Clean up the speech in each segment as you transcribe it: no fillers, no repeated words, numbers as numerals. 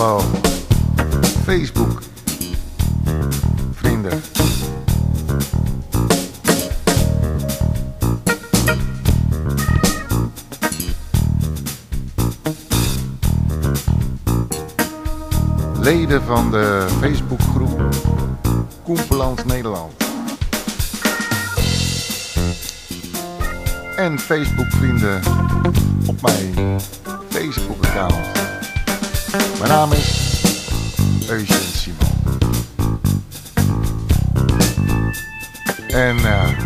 Hallo, Facebook, vrienden. Leden van de Facebookgroep Koempeland Nederland. En Facebook-vrienden op mijn Facebook-account. Mijn naam is Eugène Simon. En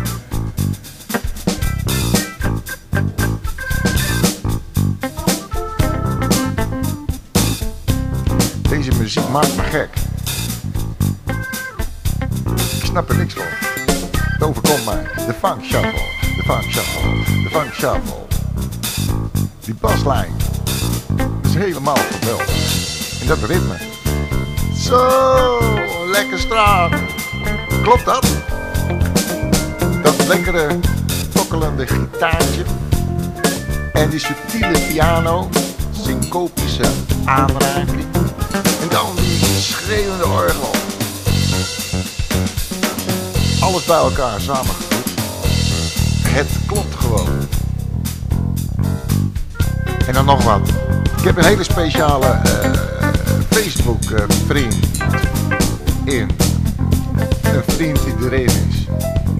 deze muziek maakt me gek. Ik snap er niks van. Het overkomt mij. De funk shuffle, de funk shuffle, de funk shuffle. Die baslijn is helemaal geweldig. En dat ritme. Zo, lekker strak. Klopt dat? Dat lekkere, tokkelende gitaartje. En die subtiele piano. Syncopische aanraking. En dan die schreeuwende orgel. Alles bij elkaar samengevoegd. Het klopt gewoon. En dan nog wat. Ik heb een hele speciale Facebook vriend in. Een vriend die erin is.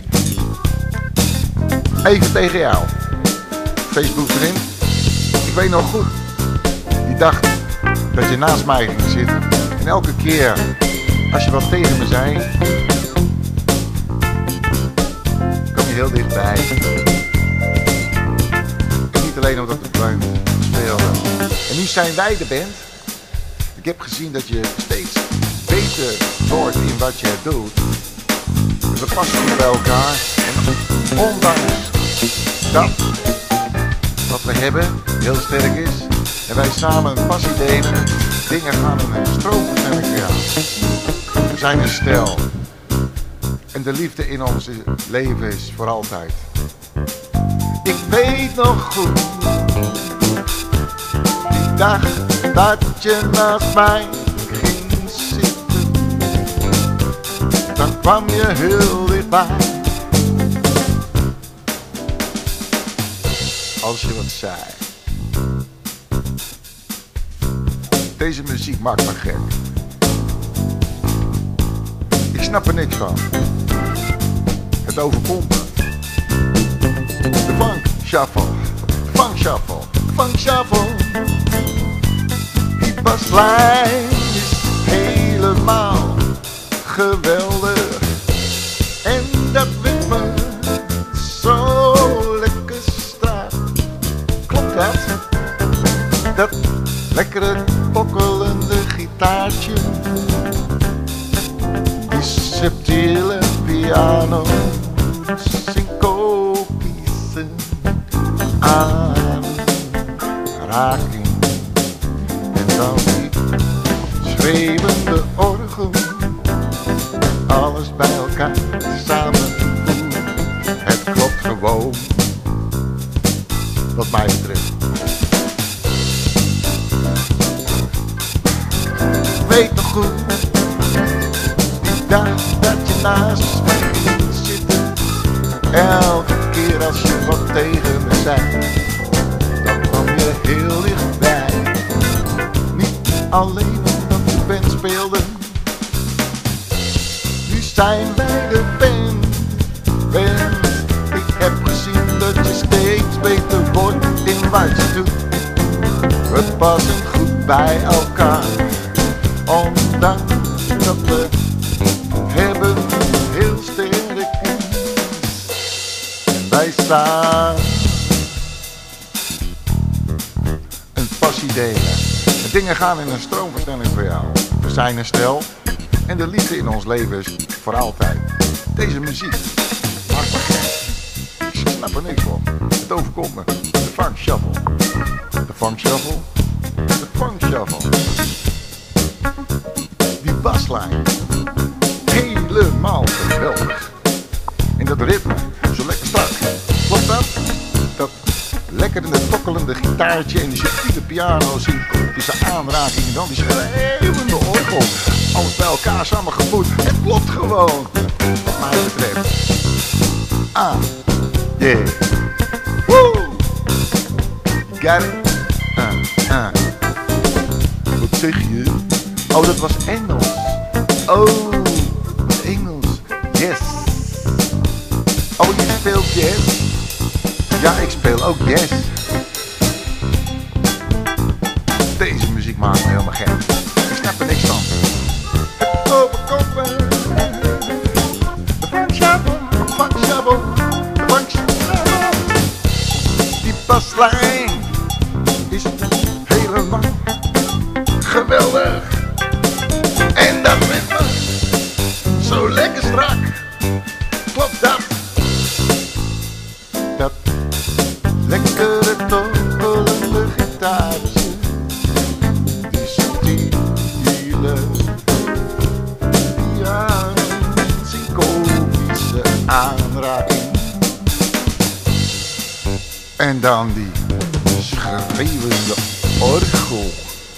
Even tegen jou. Facebook vriend. Ik weet nog goed. Die dacht dat je naast mij ging zitten. En elke keer als je wat tegen me zei, kwam je heel dichtbij. En niet alleen omdat de band speelde. En nu zijn wij de band. Ik heb gezien dat je steeds beter wordt in wat je doet. We passen goed bij elkaar. En ondanks dat wat we hebben heel sterk is, en wij samen een passie delen, dingen gaan in een stroomversnelling voor jou. We zijn een stel. En de liefde in ons leven is voor altijd. Ik weet nog goed, die dag dat je naast mij ging zitten, dan kwam je heel dichtbij. Als je wat zei. Deze muziek maakt me gek. Ik snap er niks van. Het overkomt me. De funk shuffle, de funk shuffle, de funk shuffle. Die baslijn is helemaal geweldig. En dat ritme zo lekker strak. Klopt dat? Dat lekkere tokkelende gitaartje. Die subtiele piano. Syncopische aanraking. En dan die schreeuwende orgel. Alles bij elkaar samengevoegd. Het klopt gewoon. Wat mij betreft. Weet nog goed, die dag dat je naast mij ging zitten. Elke keer als je wat tegen me zei, dan kwam je heel dichtbij. Niet alleen omdat de band speelde, nu zijn wij de band. En ik heb gezien dat je steeds beter wordt in wat je doet. We passen goed bij elkaar. Ondanks dat we hebben heel sterk is. En wij samen een passie delen. De dingen gaan in een stroomversnelling voor jou. We zijn een stel. En de liefde in ons leven is voor altijd. Deze muziek maakt me gek. Ik snap er niks van. Het overkomt me. De funk shuffle. De funk shuffle. De funk shuffle. Die baslijn. Helemaal geweldig. En dat ritme. Zo lekker strak. Klopt dat? Dat lekker in de tokkelende gitaartje en die subtiele piano syncopische syncopische aanraking en dan die schreeuwende orgel. Alles bij elkaar samengevoegd. Het klopt gewoon, wat mij betreft. Ah, yeah. Woo! Got it? Wat zeg je? Oh, dat was Engels. Oh, Engels. Yes. Oh, je speelt jazz? Ja, ik speel ook jazz. Deze muziek maakt me helemaal gek. Ik snap er niks van. Het overkomen. De funkshovel, de funkshovel, de funkshovel. Die baslijn is helemaal geweldig. En dat ritme, zo lekker strak. Klopt dat? Dat lekkere tokkelende gitaartje. Die subtiele, ja, syncopische aanraking. En dan die schreeuwende orgel.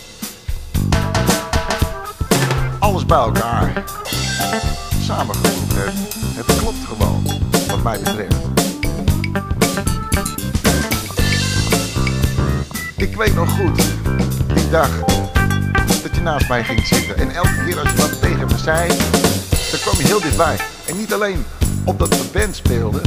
Alles bij elkaar samengevoegd. Het klopt gewoon, wat mij betreft. Ik weet nog goed, die dag dat je naast mij ging zitten. En elke keer als je wat tegen me zei, dan kwam je heel dichtbij. En niet alleen omdat de band speelde.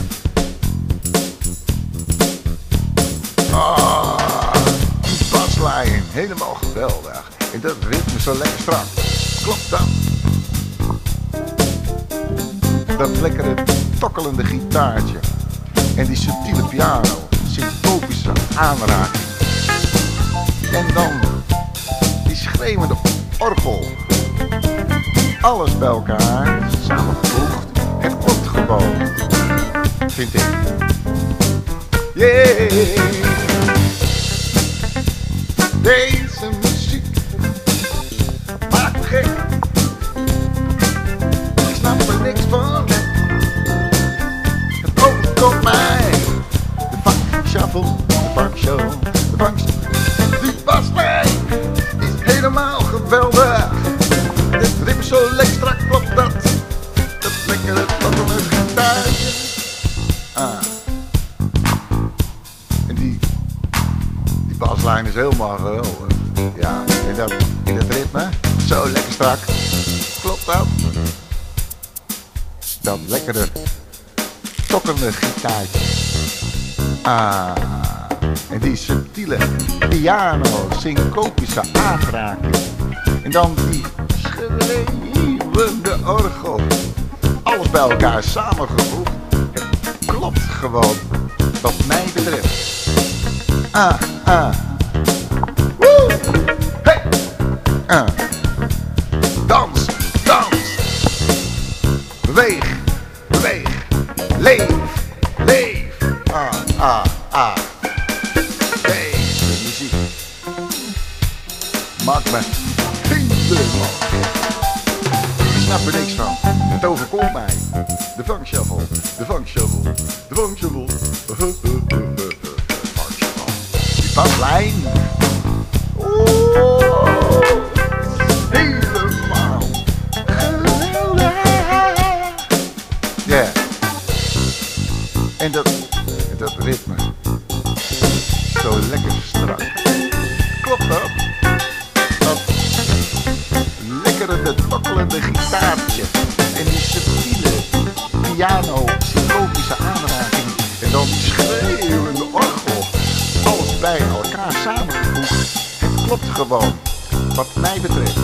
Ah, die baslijn, helemaal geweldig. En dat ritme zo lekker strak. Klopt dat? Dat lekkere tokkelende gitaartje. En die subtiele piano, syncopische aanraking. En dan die schreeuwende orgel. Alles bij elkaar, samengevoegd. Het klopt gewoon, vind ik. Yeah! Deze muziek maakt me gek. Ik snap er niks van. Het overkomt mij. De funk shuffle, de funk show, de funk show. Die baslijn is helemaal geweldig. Dit ritme zo lekker strak, klopt dat? Dat lekkere tokkelende gitaartje. En die baslijn is helemaal geweldig. Ja, in dat ritme, zo lekker strak. Klopt dat? Dat lekkere tokkelende gitaartje. En die subtiele piano, syncopische aanraking. En dan die schreeuwende orgel. Alles bij elkaar samengevoegd. Het klopt gewoon, wat mij betreft. Woe! Hey! Dans, dans. Beweeg, beweeg. Leef, leef. Deze muziek maakt me helemaal. Ik snap er niks van. Het overkomt mij. De funk shuffle, de funk shuffle, de funk shuffle. Die baslijn. Helemaal geweldig. Ja. En dat ritme. Zo lekker strak. Klopt dat? Dat lekkere tokkelende gitaartje. En die subtiele piano, syncopische aanraking. En dan die schreeuwende orgel. Alles bij elkaar samengevoegd. Het klopt gewoon, wat mij betreft.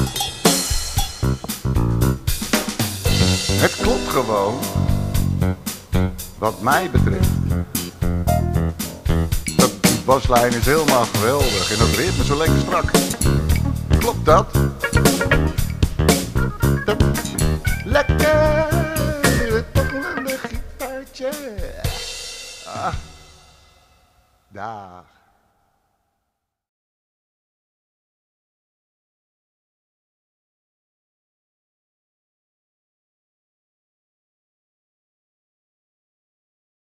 Het klopt gewoon, wat mij betreft. Die baslijn is helemaal geweldig en dat ritme zo lekker strak. Klopt dat? Dat lekkere tokkelende gitaartje. Dag.